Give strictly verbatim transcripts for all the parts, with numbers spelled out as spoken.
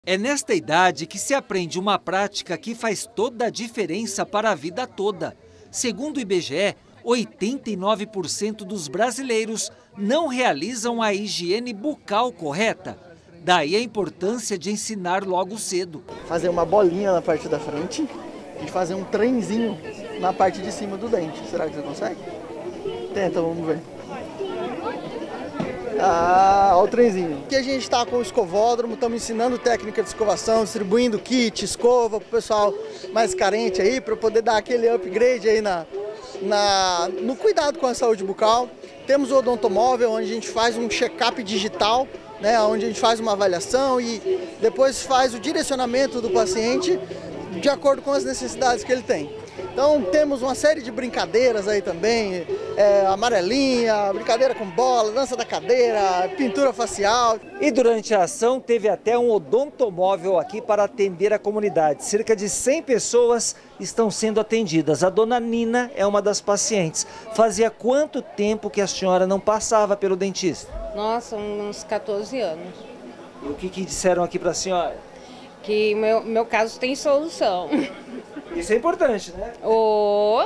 É nesta idade que se aprende uma prática que faz toda a diferença para a vida toda. Segundo o I B G E, oitenta e nove por cento dos brasileiros não realizam a higiene bucal correta. Daí a importância de ensinar logo cedo. Fazer uma bolinha na parte da frente e fazer um trenzinho na parte de cima do dente. Será que você consegue? Tenta, vamos ver. Ah, olha o trenzinho. Aqui a gente está com o escovódromo, estamos ensinando técnica de escovação, distribuindo kit, escova para o pessoal mais carente aí, para poder dar aquele upgrade aí na, na, no cuidado com a saúde bucal. Temos o odontomóvel, onde a gente faz um check-up digital, né, onde a gente faz uma avaliação e depois faz o direcionamento do paciente de acordo com as necessidades que ele tem. Então temos uma série de brincadeiras aí também, é, amarelinha, brincadeira com bola, dança da cadeira, pintura facial. E durante a ação teve até um odontomóvel aqui para atender a comunidade. Cerca de cem pessoas estão sendo atendidas. A dona Nina é uma das pacientes. Fazia quanto tempo que a senhora não passava pelo dentista? Nossa, uns quatorze anos. E o que, que disseram aqui para a senhora? Que meu, meu caso tem solução. Isso é importante, né? Oh.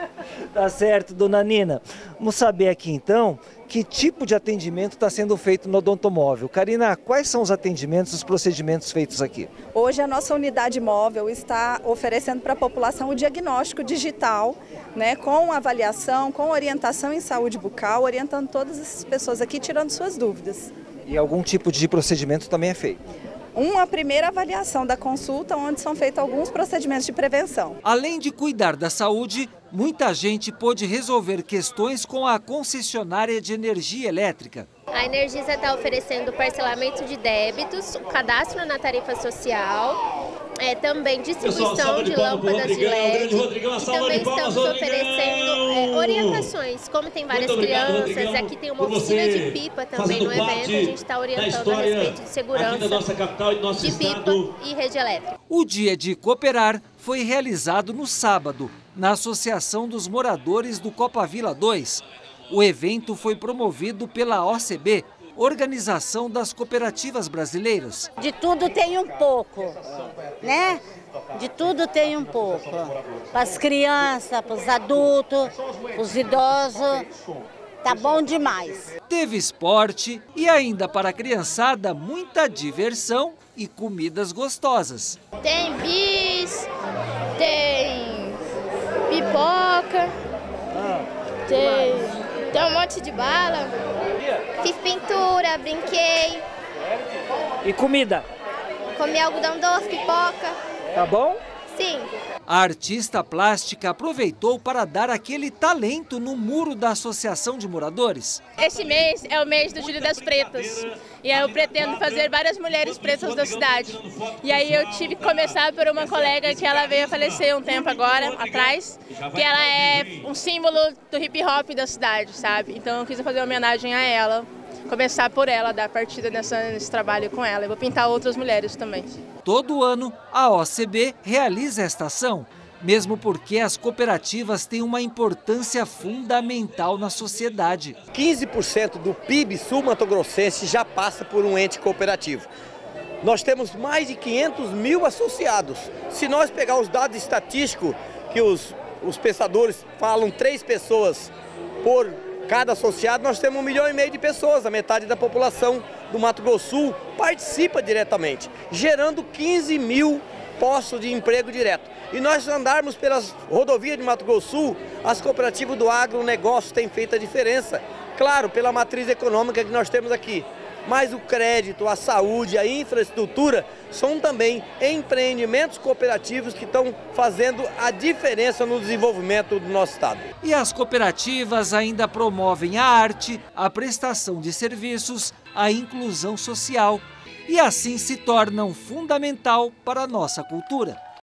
Tá certo, dona Nina. Vamos saber aqui então que tipo de atendimento está sendo feito no odontomóvel. Karina, quais são os atendimentos, os procedimentos feitos aqui? Hoje a nossa unidade móvel está oferecendo para a população o diagnóstico digital, né, com avaliação, com orientação em saúde bucal, orientando todas essas pessoas aqui, tirando suas dúvidas. E algum tipo de procedimento também é feito? Uma primeira avaliação da consulta, onde são feitos alguns procedimentos de prevenção. Além de cuidar da saúde, muita gente pôde resolver questões com a concessionária de energia elétrica. A Energisa está oferecendo parcelamento de débitos, cadastro na tarifa social, é, também distribuição Pessoal, de, de lâmpadas de L E D. Rodrigão, e também estamos oferecendo é, orientações, como tem várias crianças, Rodrigão, aqui tem uma oficina de pipa também no evento, a gente está orientando a respeito de segurança nossa capital e nosso de pipa e rede elétrica. O dia de cooperar foi realizado no sábado, na Associação dos Moradores do Copa Vila dois. O evento foi promovido pela O C B, Organização das Cooperativas Brasileiras. De tudo tem um pouco, né? De tudo tem um pouco. Para as crianças, para os adultos, para os idosos, tá bom demais. Teve esporte e ainda para a criançada muita diversão e comidas gostosas. Tem bis, tem pipoca, tem... Tem um monte de bala. Fiz pintura, brinquei. E comida? Comi algodão doce, pipoca. Tá bom? Sim. A artista plástica aproveitou para dar aquele talento no muro da Associação de Moradores. Esse mês é o mês do Julho das Pretas. E aí eu pretendo fazer várias mulheres pretas da cidade. E aí eu tive que começar por uma colega que ela veio a falecer um tempo agora, atrás, que ela é um símbolo do hip hop da cidade, sabe? Então eu quis fazer uma homenagem a ela, começar por ela, dar partida nessa, nesse trabalho com ela. Eu vou pintar outras mulheres também. Todo ano, a O C B realiza esta ação, mesmo porque as cooperativas têm uma importância fundamental na sociedade. quinze por cento do P I B sul-mato-grossense já passa por um ente cooperativo. Nós temos mais de quinhentos mil associados. Se nós pegar os dados estatísticos, que os, os pensadores falam três pessoas por cada associado, nós temos um milhão e meio de pessoas, a metade da população do Mato Grosso do Sul participa diretamente, gerando quinze mil postos de emprego direto. E nós andarmos pelas rodovias de Mato Grosso do Sul, as cooperativas do agronegócio têm feito a diferença, claro, pela matriz econômica que nós temos aqui. Mas o crédito, a saúde, a infraestrutura são também empreendimentos cooperativos que estão fazendo a diferença no desenvolvimento do nosso estado. E as cooperativas ainda promovem a arte, a prestação de serviços, a inclusão social e assim se tornam fundamental para a nossa cultura.